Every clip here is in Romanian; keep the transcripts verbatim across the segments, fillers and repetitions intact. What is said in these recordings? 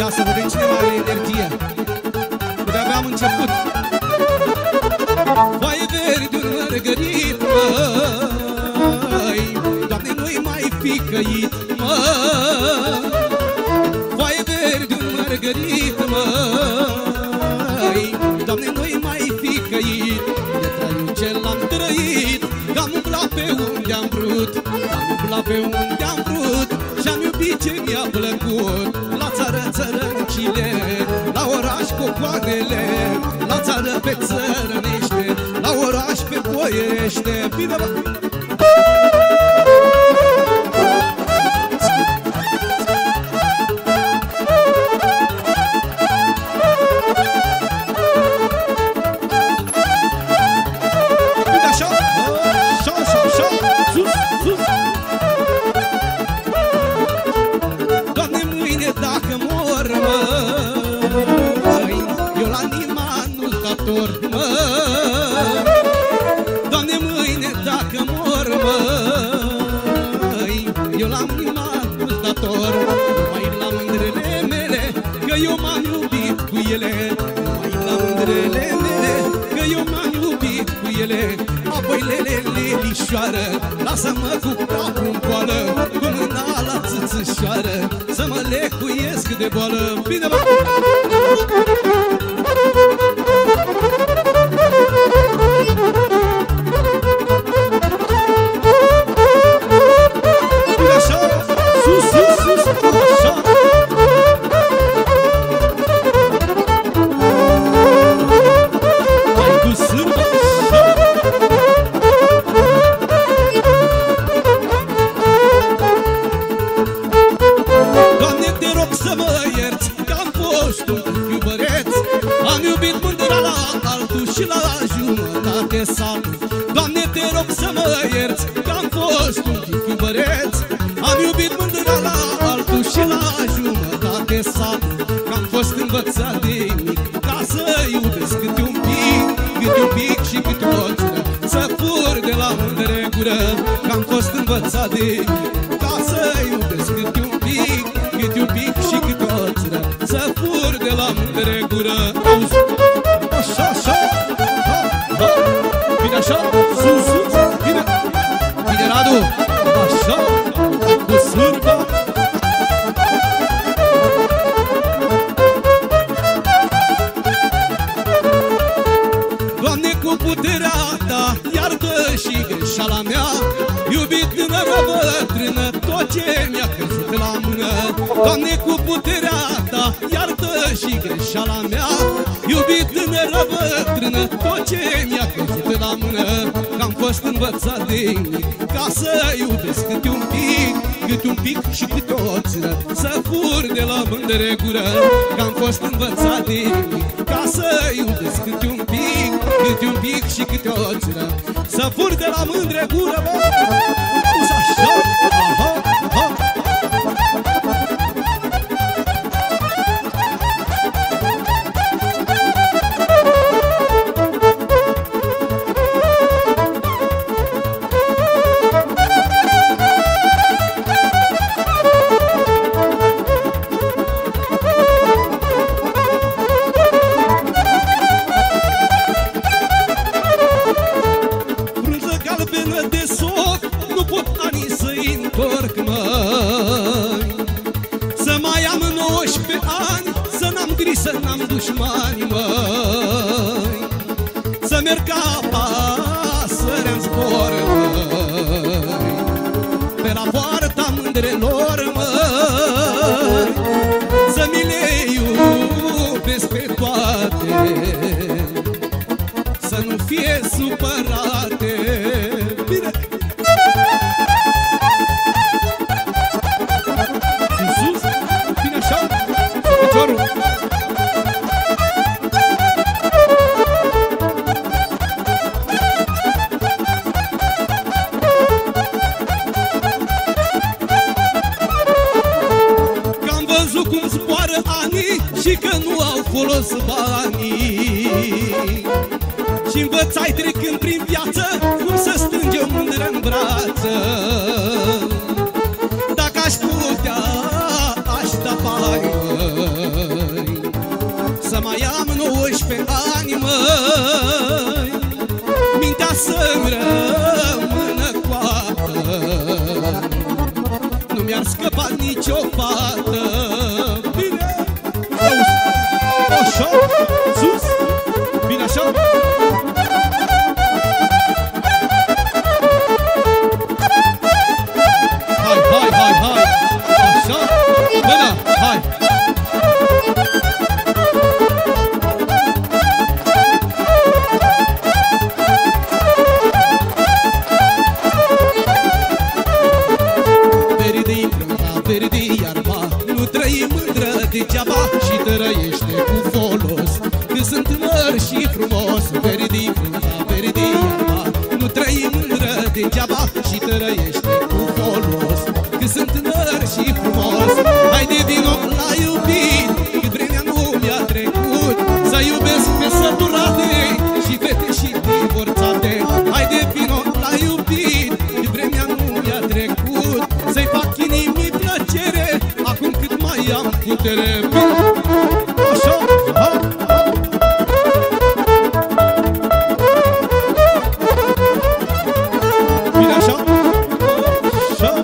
Ia să vedem cine mai are energie. De-abia am început. Foaie verde, un mărgărit, măi, Doamne, nu-i mai fi căit, măi. Foaie verde, un mărgărit, măi, Doamne, nu-i mai fi căit. De traiul ce l-am trăit, că-am umblat pe unde am vrut, am umblat pe unde am vrut și-am iubit ce mi-a plăcut. La țară țărăncile, la oraș cocoanele, la țară pe țărănește, la oraș pe boierește. Bine, bă! Doamne, mâine dacă mor, măi, eu la animal dator, numai la mândrele mele, că eu m-am iubit cu ele. Numai la mândrele mele, că eu m-am iubit cu ele. Apoi lele, lelișoară, lasă-mă cu capul în coală, cu mâna la țâțâșoară, să mă lecuiesc de boală. Bine, bă! Doamne, te rog să mă ierți, că-am fost un pic iubăreț. Am iubit mândra la altul și la jumătate sat, că-am fost învățat de mic ca să iubesc câte un pic, câte un pic și câte o țură, să fur de la mândre gură. Că-am fost învățat de mic ca să iubesc câte un pic, câte un pic și câte o țură, să fur de la mândre gură. Auzi? Așa, așa, ha, ha. Bine așa, sus, sus, bine, bine Radu, așa, cu sârba. Doamne, cu puterea ta, iartă și greșeala mea, iubit tânără bătrână, tot ce mi-a căzut la mână. Doamne, cu puterea ta, iartă și greșeala mea, iubit tânără bătrână, tot ce mi-a căzut la mână. Că-am fost învățat de mic ca să iubesc câte un pic, câte un pic și câte o țără, să fur de la mândre gură. Că-am fost învățat de mic ca să iubesc câte un pic, câte un pic și câte o țără, să fur de la mândre gură. Bă! Așa, aha, aha. Să n-am dușmani, măi, să merg ca pasărea-n zbor, măi, pe la poarta mândrelor, măi, să mi le iubesc pe toate, să nu fie supărate. Bine! Sus, sus, bine așa, piciorul. Și că nu au folos banii și învățai trecând prin viață cum să strânge o mândră în brață. Dacă aș putea, aș da bani, mi-ar scăpa nicio fată. Bine, auzi, așa, sus, bine așa. Hai, hai, hai, hai, așa, până, hai. Verde iarba, nu trăi mândră degeaba și trăiește cu folos, că sunt tânăr și frumos. Verde frunza, verde iarba, nu trăi mândră degeaba și trăiește cu folos, că sunt tânăr și frumos. Haide vino la iubit, cât vremea nu mi-a trecut, să iubesc pe săturate și fete și divorțate. Haide vino la iubit, cât vremea nu mi-a trecut, să-i fac inimii plăcere, acum cât mai am putere. Așa, ha, ha. Bine așa, așa.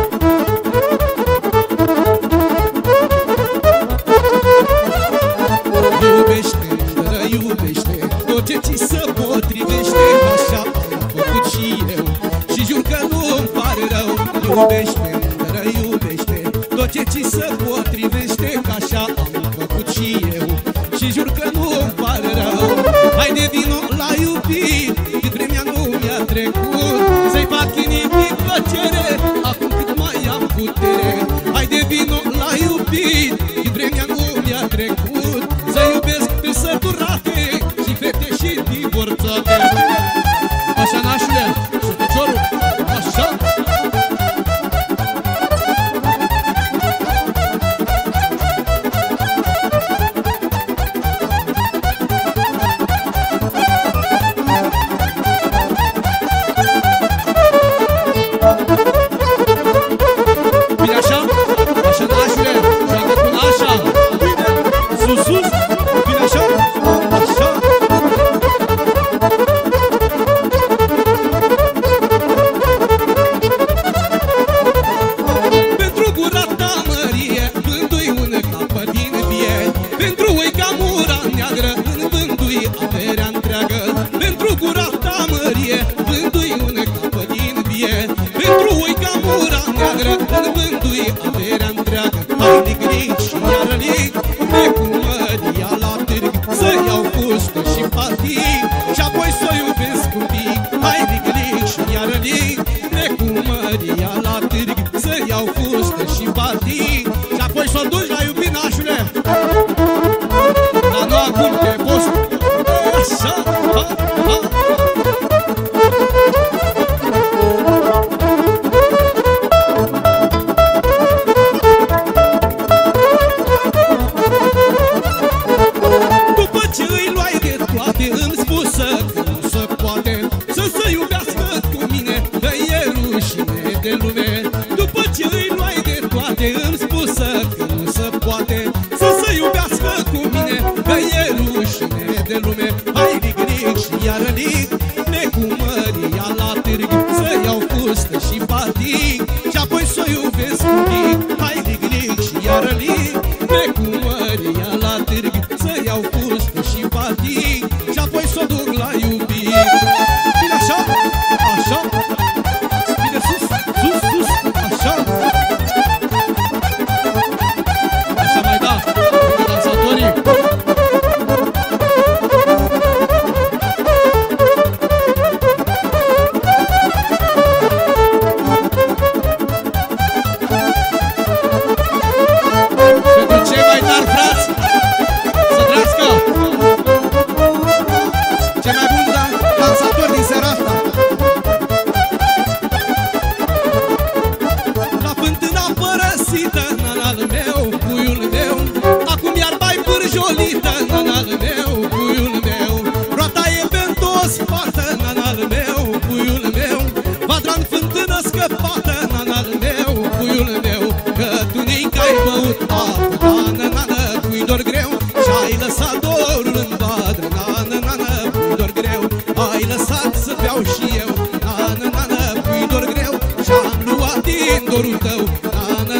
Iubește, dră, iubește, tot ce ți se potrivește. Așa am făcut și eu și jur că nu-mi pare rău. Iubește, iubește, tot ce ți se potrivește, că așa am făcut și eu și jur că nu-mi pare rău. Haide vino la iubit, cât vremea nu mi-a trecut, să-i fac inimii plăcere, acum cât mai am putere. Haide vino la iubit, cât vremea nu mi-a trecut, să iubesc pe săturate și fete și divorțate. Așa, nașule, și piciorul, așa. dorul tău, na, na,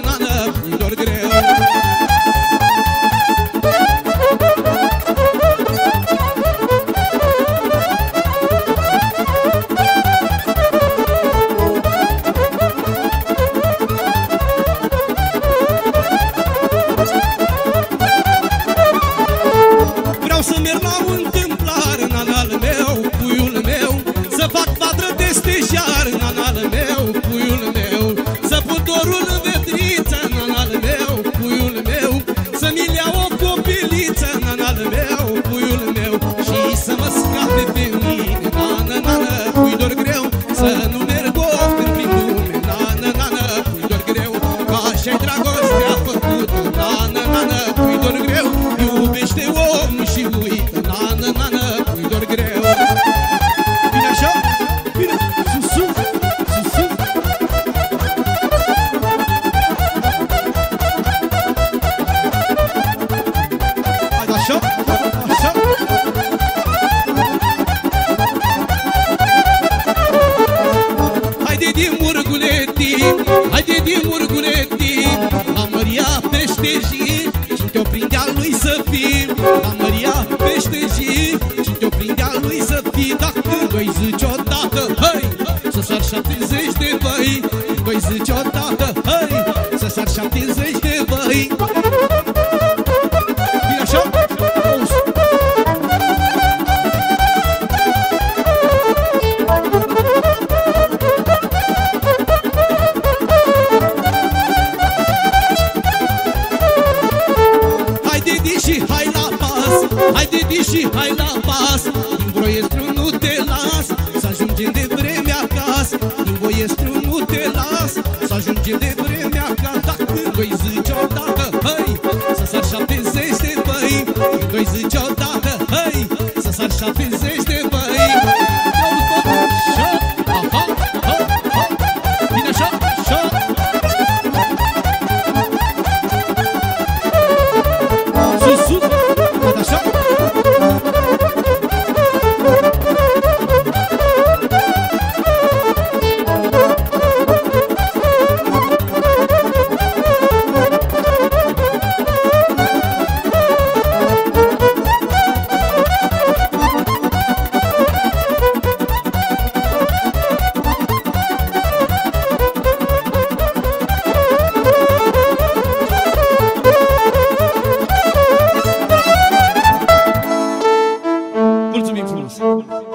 Așa-i dragostea făcută, nană, nană, cu-i dor greu. Iubește omul și uită, nană, nană, cu-i dor greu. Bine așa? Bine, sus, sus, sus, sus. Haide așa, așa. Haide din murguleti, haide din murguleti, la Măria peștejii, și te-o prindea lui să fii. La Măria peștejii, și te-o prindea lui să fii. Dacă voi zici odată, hăi, să sar șaptezeci de băi. Voi zici odată, hăi, să sar șaptezeci de băi. Bine așa? Și hai la pas, hai de și hai la pas. Din Broiestru nu te las, să ajungem de vreme acasă. Din Broiestru nu te las, să ajungem de vreme acasă. Dacă voi zici odată, hăi, să sar șaptezeci de băi. Când voi zici odată, hăi, să sar șaptezeci de băi. Iau tot așa, aha, ha, ha. Bine așa, așa. Sus, sus, tot așa. Mulțumim frumos!